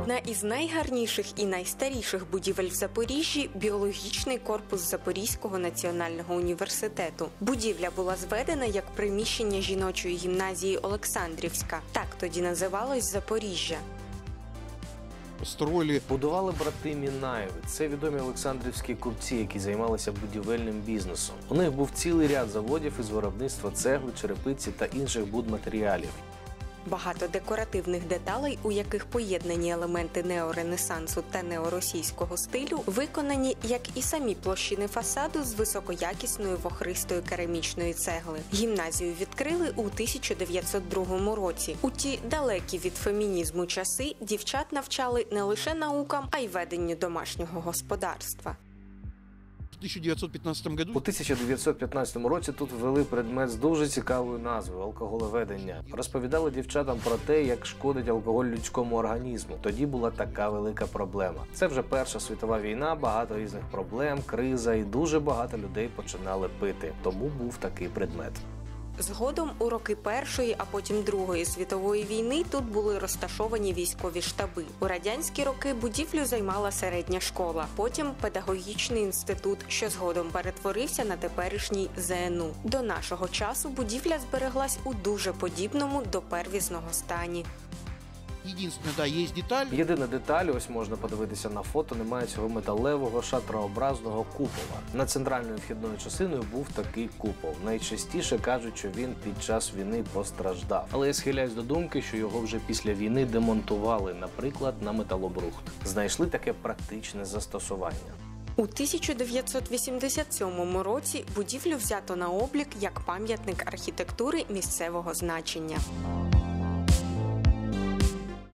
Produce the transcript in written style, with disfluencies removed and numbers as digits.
Одна із найгарніших і найстаріших будівель в Запоріжжі – біологічний корпус Запорізького національного університету. Будівля була зведена як приміщення жіночої гімназії Олександрівська. Так тоді називалось Запоріжжя. Будували брати Мінаєви. Це відомі олександрівські купці, які займалися будівельним бізнесом. У них був цілий ряд заводів із виробництва цегли, черепиці та інших будматеріалів. Багато декоративних деталей, у яких поєднані елементи неоренесансу та неоросійського стилю, виконані, як і самі площини фасаду, з високоякісної вохристої керамічної цегли. Гімназію відкрили у 1902 році. У ті далекі від фемінізму часи дівчат навчали не лише наукам, а й веденню домашнього господарства. У 1915 році тут ввели предмет з дуже цікавою назвою – алкоголеведення. Розповідали дівчатам про те, як шкодить алкоголь людському організму. Тоді була така велика проблема. Це вже Перша світова війна, багато різних проблем, криза і дуже багато людей починали пити. Тому був такий предмет. Згодом у роки Першої, а потім Другої світової війни тут були розташовані військові штаби. У радянські роки будівлю займала середня школа, потім педагогічний інститут, що згодом перетворився на теперішній ЗНУ. До нашого часу будівля збереглась у дуже подібному до первісного стані. Єдина деталь, ось можна подивитися на фото, немає цього металевого шатрообразного купола. Над центральною вхідною частиною був такий купол. Найчастіше кажуть, що він під час війни постраждав. Але я схиляюсь до думки, що його вже після війни демонтували, наприклад, на металобрухт. Знайшли таке практичне застосування. У 1987 році будівлю взято на облік як пам'ятник архітектури місцевого значення.